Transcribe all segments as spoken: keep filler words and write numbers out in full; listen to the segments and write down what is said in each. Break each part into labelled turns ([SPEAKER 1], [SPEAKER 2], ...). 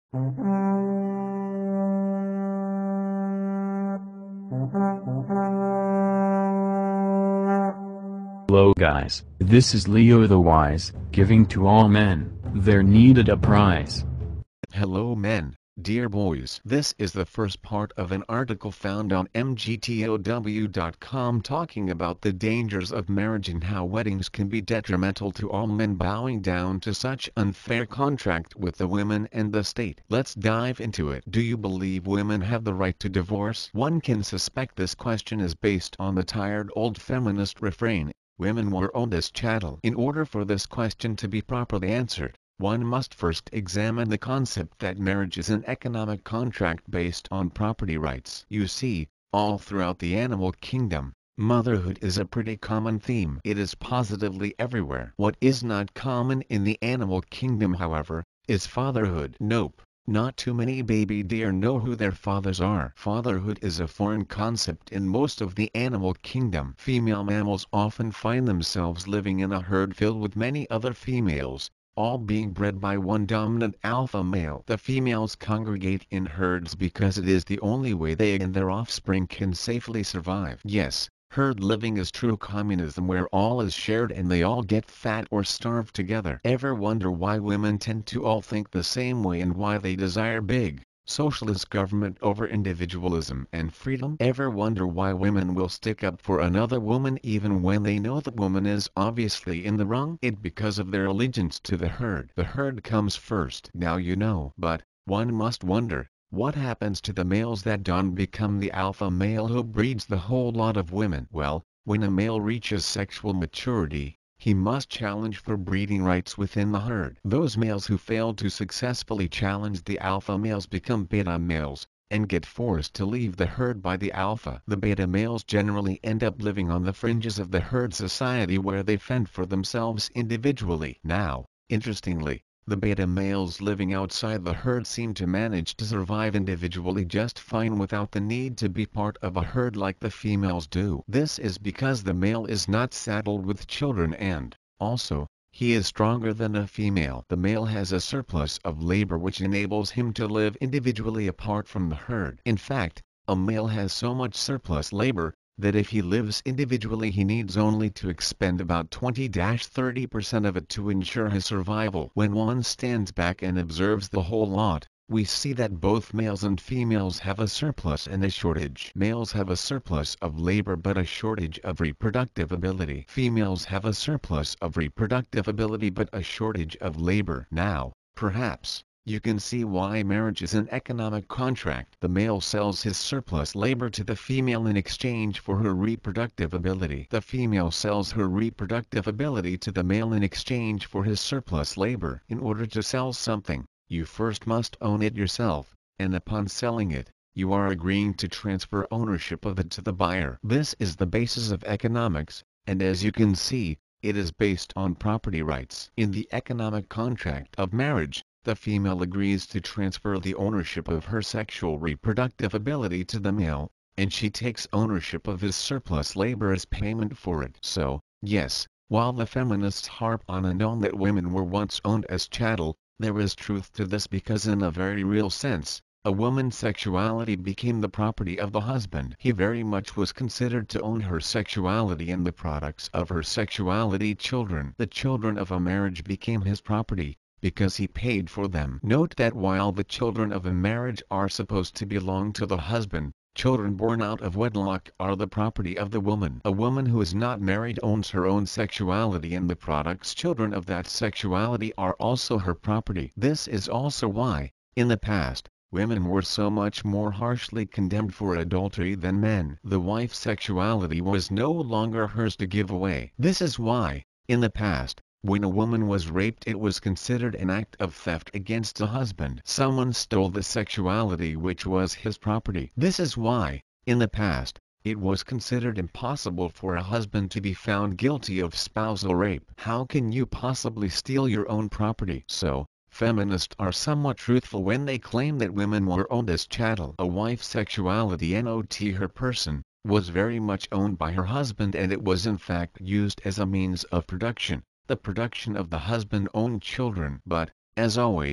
[SPEAKER 1] Hello guys, this is Leo the Wise, giving to all men their needed uprise.
[SPEAKER 2] Hello men, dear boys. This is the first part of an article found on M G T O W dot com talking about the dangers of marriage and how weddings can be detrimental to all men bowing down to such unfair contract with the women and the state. Let's dive into it. Do you believe women have the right to divorce? One can suspect this question is based on the tired old feminist refrain, women were owned as chattel. In order for this question to be properly answered, one must first examine the concept that marriage is an economic contract based on property rights. You see, all throughout the animal kingdom, motherhood is a pretty common theme. It is positively everywhere. What is not common in the animal kingdom, however, is fatherhood. Nope, not too many baby deer know who their fathers are. Fatherhood is a foreign concept in most of the animal kingdom. Female mammals often find themselves living in a herd filled with many other females, all being bred by one dominant alpha male. The females congregate in herds because it is the only way they and their offspring can safely survive. Yes, herd living is true communism where all is shared and they all get fat or starve together. Ever wonder why women tend to all think the same way and why they desire big, socialist government over individualism and freedom? Ever wonder why women will stick up for another woman even when they know the woman is obviously in the wrong? It because of their allegiance to the herd. The herd comes first. Now you know. But, one must wonder, what happens to the males that don't become the alpha male who breeds the whole lot of women? Well, when a male reaches sexual maturity, he must challenge for breeding rights within the herd. Those males who fail to successfully challenge the alpha males become beta males, and get forced to leave the herd by the alpha. The beta males generally end up living on the fringes of the herd society where they fend for themselves individually. Now, interestingly, the beta males living outside the herd seem to manage to survive individually just fine without the need to be part of a herd like the females do. This is because the male is not saddled with children and, also, he is stronger than a female. The male has a surplus of labor which enables him to live individually apart from the herd. In fact, a male has so much surplus labor, that if he lives individually he needs only to expend about twenty to thirty percent of it to ensure his survival. When one stands back and observes the whole lot, we see that both males and females have a surplus and a shortage. Males have a surplus of labor but a shortage of reproductive ability. Females have a surplus of reproductive ability but a shortage of labor. Now, perhaps, you can see why marriage is an economic contract. The male sells his surplus labor to the female in exchange for her reproductive ability. The female sells her reproductive ability to the male in exchange for his surplus labor. In order to sell something, you first must own it yourself, and upon selling it, you are agreeing to transfer ownership of it to the buyer. This is the basis of economics, and as you can see, it is based on property rights. In the economic contract of marriage, the female agrees to transfer the ownership of her sexual reproductive ability to the male, and she takes ownership of his surplus labor as payment for it. So, yes, while the feminists harp on and on that women were once owned as chattel, there is truth to this because in a very real sense, a woman's sexuality became the property of the husband. He very much was considered to own her sexuality and the products of her sexuality. Children, the children of a marriage became his property, because he paid for them. Note that while the children of a marriage are supposed to belong to the husband, children born out of wedlock are the property of the woman. A woman who is not married owns her own sexuality and the products children of that sexuality are also her property. This is also why, in the past, women were so much more harshly condemned for adultery than men. The wife's sexuality was no longer hers to give away. This is why, in the past, when a woman was raped it was considered an act of theft against a husband. Someone stole the sexuality which was his property. This is why, in the past, it was considered impossible for a husband to be found guilty of spousal rape. How can you possibly steal your own property? So, feminists are somewhat truthful when they claim that women were owned as chattel. A wife's sexuality, not her person, was very much owned by her husband and it was in fact used as a means of production. The production of the husband-owned children. But, as always,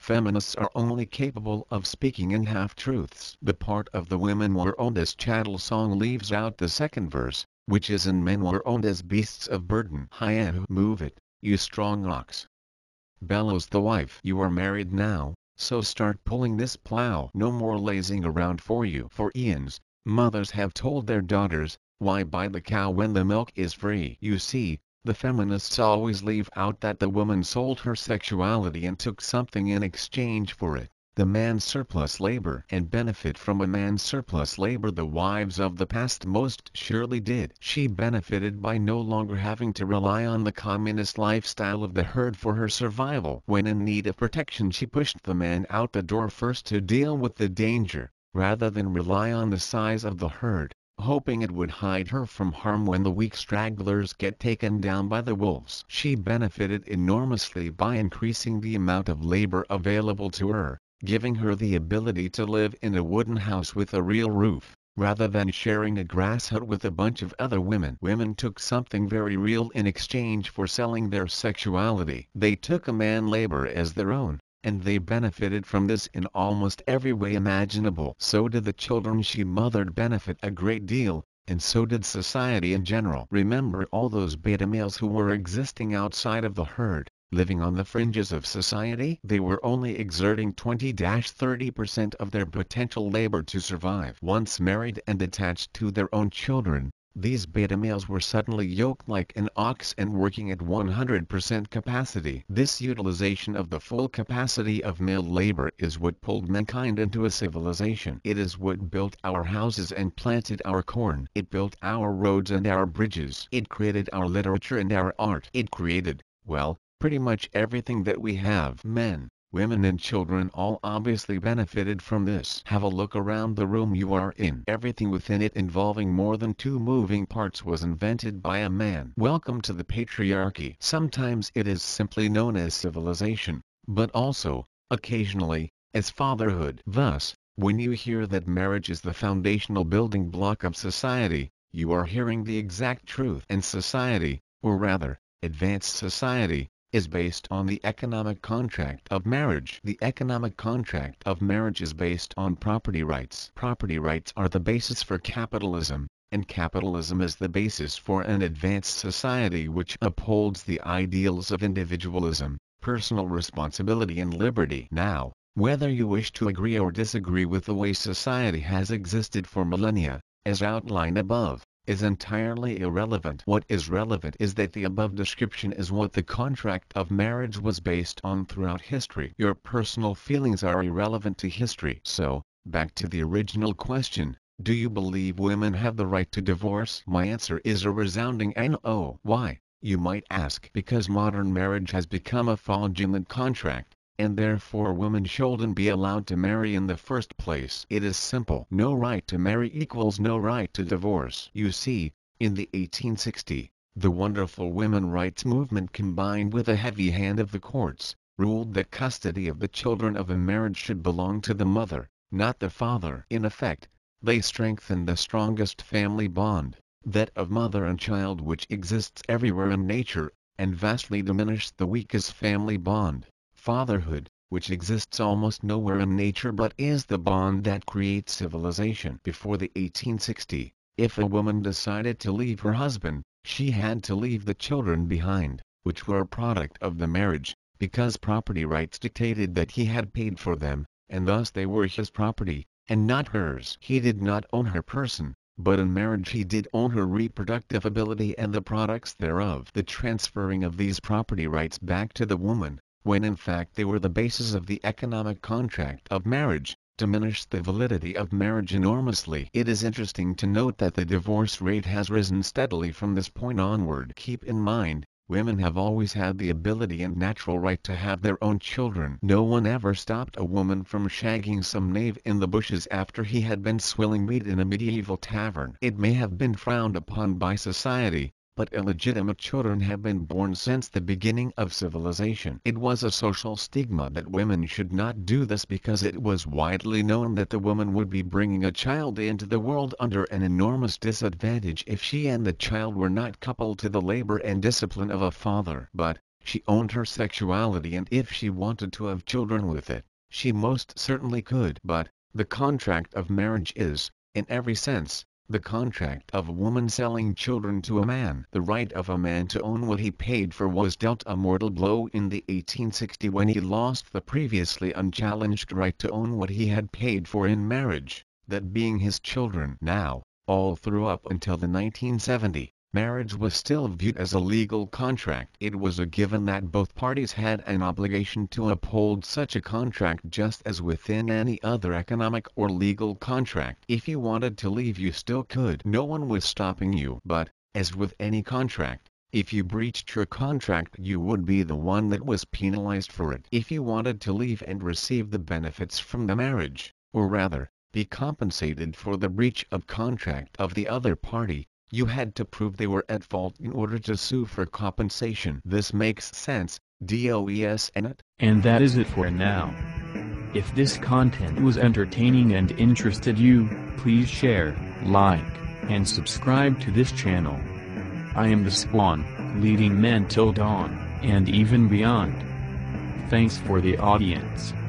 [SPEAKER 2] Feminists are only capable of speaking in half-truths. The part of the women were owned as chattel song leaves out the second verse, which is in men were owned as beasts of burden. Hi, move it, you strong ox. Bellows the wife. You are married now, so start pulling this plow. No more lazing around for you. For eons, mothers have told their daughters, why buy the cow when the milk is free? You see, the feminists always leave out that the woman sold her sexuality and took something in exchange for it. The man's surplus labor and benefit from a man's surplus labor the wives of the past most surely did. She benefited by no longer having to rely on the communist lifestyle of the herd for her survival. When in need of protection she pushed the man out the door first to deal with the danger, rather than rely on the size of the herd, hoping it would hide her from harm when the weak stragglers get taken down by the wolves. She benefited enormously by increasing the amount of labor available to her, giving her the ability to live in a wooden house with a real roof, rather than sharing a grass hut with a bunch of other women. Women took something very real in exchange for selling their sexuality. They took a man labor as their own, and they benefited from this in almost every way imaginable. So did the children she mothered benefit a great deal, and so did society in general. Remember all those beta males who were existing outside of the herd, living on the fringes of society? They were only exerting twenty to thirty percent of their potential labor to survive. Once married and attached to their own children, these beta males were suddenly yoked like an ox and working at one hundred percent capacity. This utilization of the full capacity of male labor is what pulled mankind into a civilization. It is what built our houses and planted our corn. It built our roads and our bridges. It created our literature and our art. It created, well, pretty much everything that we have. Men, women and children all obviously benefited from this. Have a look around the room you are in. Everything within it involving more than two moving parts was invented by a man. Welcome to the patriarchy. Sometimes it is simply known as civilization, but also, occasionally, as fatherhood. Thus, when you hear that marriage is the foundational building block of society, you are hearing the exact truth. And society, or rather, advanced society, is based on the economic contract of marriage. The economic contract of marriage is based on property rights. Property rights are the basis for capitalism, and capitalism is the basis for an advanced society which upholds the ideals of individualism, personal responsibility and liberty. Now, whether you wish to agree or disagree with the way society has existed for millennia, as outlined above, is entirely irrelevant. What is relevant is that the above description is what the contract of marriage was based on throughout history. Your personal feelings are irrelevant to history. So, back to the original question, do you believe women have the right to divorce? My answer is a resounding no. Why, you might ask? Because modern marriage has become a fraudulent contract, and therefore women shouldn't be allowed to marry in the first place. It is simple. No right to marry equals no right to divorce. You see, in the eighteen sixties, the wonderful women rights movement combined with a heavy hand of the courts, ruled that custody of the children of a marriage should belong to the mother, not the father. In effect, they strengthened the strongest family bond, that of mother and child, which exists everywhere in nature, and vastly diminished the weakest family bond, fatherhood, which exists almost nowhere in nature but is the bond that creates civilization. Before the eighteen sixties, if a woman decided to leave her husband, she had to leave the children behind, which were a product of the marriage, because property rights dictated that he had paid for them, and thus they were his property, and not hers. He did not own her person, but in marriage he did own her reproductive ability and the products thereof. The transferring of these property rights back to the woman, when in fact they were the basis of the economic contract of marriage, diminished the validity of marriage enormously. It is interesting to note that the divorce rate has risen steadily from this point onward. Keep in mind, women have always had the ability and natural right to have their own children. No one ever stopped a woman from shagging some knave in the bushes after he had been swilling mead in a medieval tavern. It may have been frowned upon by society, but illegitimate children have been born since the beginning of civilization. It was a social stigma that women should not do this because it was widely known that the woman would be bringing a child into the world under an enormous disadvantage if she and the child were not coupled to the labor and discipline of a father. But, She owned her sexuality, and if she wanted to have children with it, she most certainly could. But, the contract of marriage is, in every sense, the contract of a woman selling children to a man. The right of a man to own what he paid for was dealt a mortal blow in the eighteen sixty when he lost the previously unchallenged right to own what he had paid for in marriage, that being his children. Now, all through up until the nineteen seventy, marriage was still viewed as a legal contract. It was a given that both parties had an obligation to uphold such a contract, just as within any other economic or legal contract. If you wanted to leave, you still could. No one was stopping you. But, as with any contract, if you breached your contract, you would be the one that was penalized for it. If you wanted to leave and receive the benefits from the marriage, or rather, be compensated for the breach of contract of the other party, you had to prove they were at fault in order to sue for compensation. This makes sense, doesn't it?
[SPEAKER 1] And that is it for now. If this content was entertaining and interested you, please share, like, and subscribe to this channel. I am the Spawn, leading men till dawn, and even beyond. Thanks for the audience.